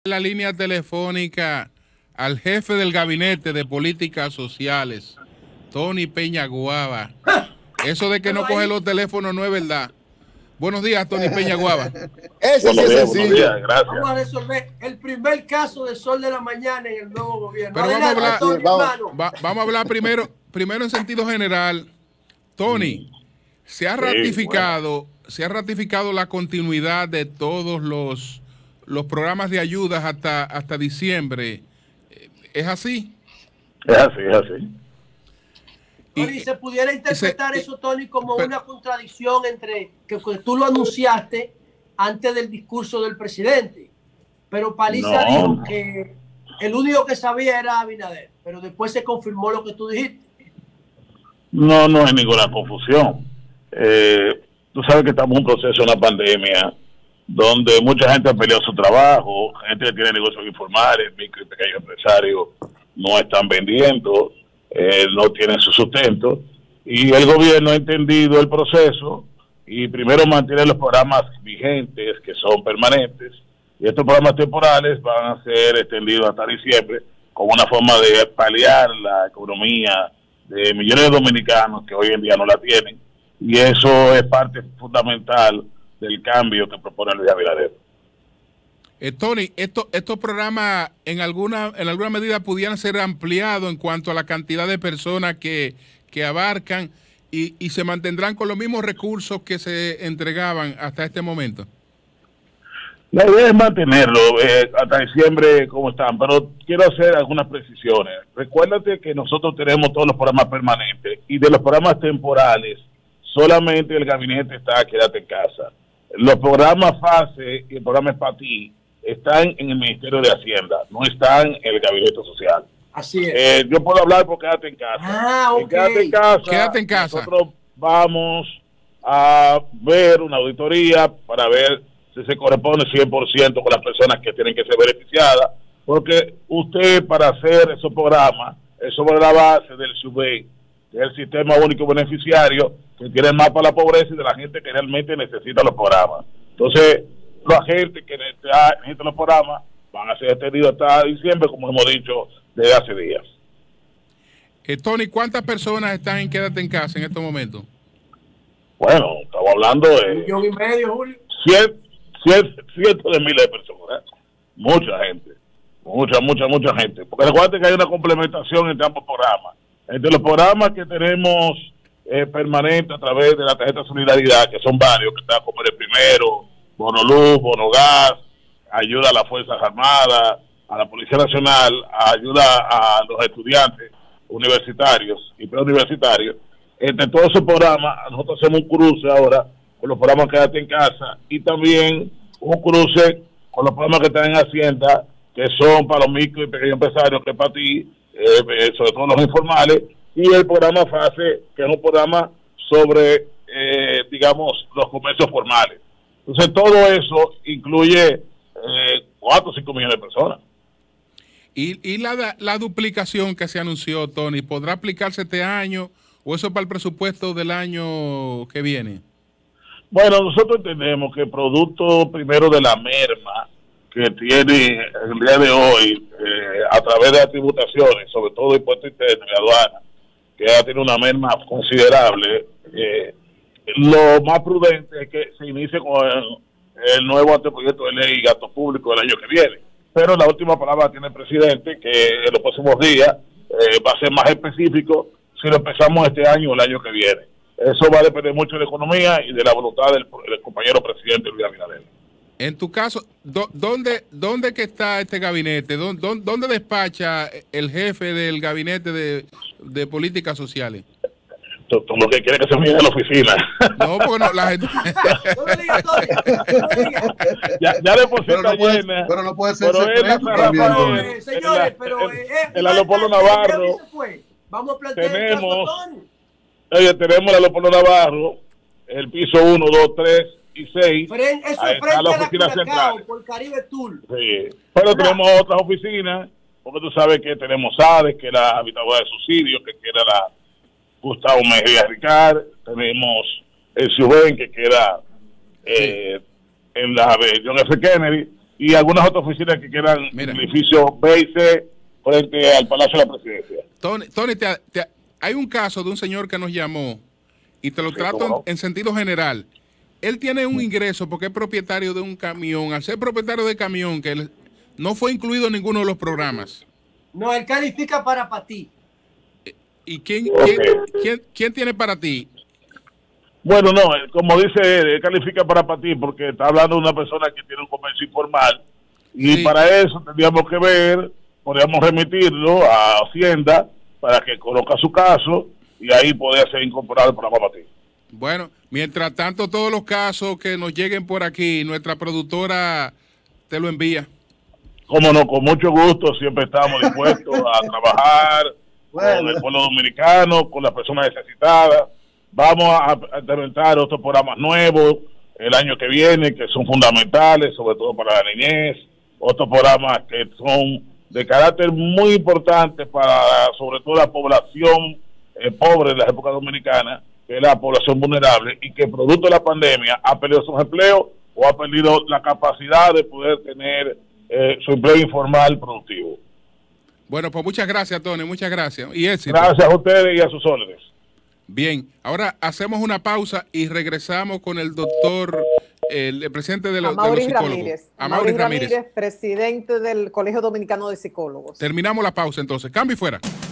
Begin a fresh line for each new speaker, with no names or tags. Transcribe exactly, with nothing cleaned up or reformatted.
La línea telefónica al jefe del Gabinete de Políticas Sociales, Tony Peñaguaba. Eso de que no coge los teléfonos no es verdad. Buenos días, Tony Peñaguaba.
Ese sí es sencillo.
Días, gracias.
Vamos a resolver el primer caso de Sol de la Mañana en el nuevo gobierno.
Pero vamos a hablar,
Tony,
vamos, va, vamos a hablar primero, primero en sentido general. Tony, se ha ratificado, sí, bueno. se ha ratificado la continuidad de todos los los programas de ayudas hasta hasta diciembre. ¿Es así?
Es así, es así.
Y, y se pudiera interpretar se, eso, Tony, como
pero,
una contradicción entre que, que tú lo anunciaste antes del discurso del presidente, pero Paliza no. dijo que el único que sabía era Abinader, pero después se confirmó lo que tú dijiste.
No, no hay ninguna confusión. Eh, tú sabes que estamos en un proceso de una pandemia donde mucha gente ha peleado su trabajo, gente que tiene negocios informales, micro y pequeños empresarios no están vendiendo, eh, no tienen su sustento, y el gobierno ha entendido el proceso y primero mantiene los programas vigentes que son permanentes, y estos programas temporales van a ser extendidos hasta diciembre como una forma de paliar la economía de millones de dominicanos que hoy en día no la tienen, y eso es parte fundamental del cambio que propone Luis Abinader.
Eh, Tony, esto, estos programas en alguna en alguna medida pudieran ser ampliados en cuanto a la cantidad de personas que, que abarcan y, y se mantendrán con los mismos recursos que se entregaban hasta este momento.
La idea es mantenerlo eh, hasta diciembre como están, pero quiero hacer algunas precisiones. Recuérdate que nosotros tenemos todos los programas permanentes y de los programas temporales solamente el gabinete está quédate en casa. Los programas FASE y el programa ESPATI están en el Ministerio de Hacienda, no están en el Gabinete Social.
Así es.
Eh, yo puedo hablar por quédate en casa.
Ah, ok.
Quédate en casa.
Quédate en casa.
Nosotros vamos a ver una auditoría para ver si se corresponde cien por ciento con las personas que tienen que ser beneficiadas, porque usted para hacer esos programas es sobre la base del SUBE, que es el Sistema Único Beneficiario, que tiene el mapa de la pobreza y de la gente que realmente necesita los programas. Entonces, la gente que necesita, necesita los programas van a ser extendidos hasta diciembre, como hemos dicho desde hace días.
Eh, Tony, ¿cuántas personas están en Quédate en Casa en estos momentos?
Bueno, estamos hablando de...
Un millón y medio, Julio.
Cien, cien, cientos de miles de personas. ¿eh? Mucha gente. Mucha, mucha, mucha gente. Porque recuerden que hay una complementación entre ambos programas. Entre los programas que tenemos eh, permanentes a través de la tarjeta Solidaridad, que son varios, que están como el primero, Bono Luz, Bono Gas, ayuda a las Fuerzas Armadas, a la Policía Nacional, ayuda a los estudiantes universitarios y preuniversitarios. Entre todos esos programas, nosotros hacemos un cruce ahora con los programas Quédate en Casa y también un cruce con los programas que están en Hacienda, que son para los micro y pequeños empresarios, que es para ti, Eh, sobre todo los informales, y el programa FASE, que es un programa sobre, eh, digamos, los comercios formales. Entonces, todo eso incluye eh, cuatro o cinco millones de personas.
¿Y, y la, la duplicación que se anunció, Tony, podrá aplicarse este año o eso para el presupuesto del año que viene?
Bueno, nosotros entendemos que producto primero de la merma que tiene el día de hoy eh, a través de las tributaciones, sobre todo impuestos internos y aduanas, que ya tiene una merma considerable, eh, lo más prudente es que se inicie con el, el nuevo anteproyecto de ley y gasto público del año que viene. Pero la última palabra tiene el presidente, que en los próximos días eh, va a ser más específico si lo empezamos este año o el año que viene. Eso va a depender mucho de la economía y de la voluntad del, del compañero presidente Luis Abinader.
En tu caso, ¿dónde, dónde que está este gabinete? ¿Dónde, dónde despacha el jefe del gabinete de, de políticas sociales?
Tú, tú lo que quieres que se mire en la oficina.
No, porque no, la gente...
No me digas, Tony, no me digas.
ya, ya de por sí está
no
llena.
Pero no puede ser
pero
secreto
también.
Eh, señores, pero...
El,
Eh,
el Leopoldo Navarro.
Vamos a plantear
tenemos,
el caso, Tony.
Oye, tenemos el Leopoldo Navarro, el piso uno, dos, tres y seis.
Fren, eso es frente a la oficina central por Caribe Tour.
Sí, pero tenemos otras oficinas, porque tú sabes que tenemos ADES, que era habitadora de subsidios, que era la Gustavo Mejía Ricard, tenemos el SUBEN, que queda eh, en la de John F. Kennedy, y algunas otras oficinas que quedan
Mira.
en el edificio B y C frente al Palacio de la Presidencia.
Tony, Tony te, te, hay un caso de un señor que nos llamó y te lo
Sí,
trato
cómo no.
en, en sentido general. Él tiene un ingreso porque es propietario de un camión. Al ser propietario de camión, que él no fue incluido en ninguno de los programas.
No, él califica para Patí.
¿Y quién,
Okay.
quién, quién, quién tiene para ti?
Bueno, no, eh, como dice él, él califica para Patí porque está hablando de una persona que tiene un comercio informal y
Sí.
para eso tendríamos que ver, podríamos remitirlo a Hacienda para que conozca su caso y ahí podría ser incorporado el programa Patí.
Bueno, mientras tanto, todos los casos que nos lleguen por aquí, nuestra productora te lo envía.
Cómo no, con mucho gusto, siempre estamos dispuestos a trabajar
Bueno.
con el pueblo dominicano, con las personas necesitadas. Vamos a, a implementar otros programas nuevos el año que viene, que son fundamentales, sobre todo para la niñez. Otros programas que son de carácter muy importante para, sobre todo, la población eh, pobre de la República Dominicana, que es la población vulnerable, y que producto de la pandemia ha perdido sus empleos o ha perdido la capacidad de poder tener eh, su empleo informal productivo.
Bueno, pues muchas gracias, Tony, muchas gracias. Y éxito.
Gracias a ustedes y a sus órdenes.
Bien, ahora hacemos una pausa y regresamos con el doctor, el, el presidente de, lo, de los
Amaury
psicólogos.
Ramírez.
Amaury
Amaury
Ramírez.
Ramírez, presidente del Colegio Dominicano de Psicólogos.
Terminamos la pausa entonces. Cambio y fuera.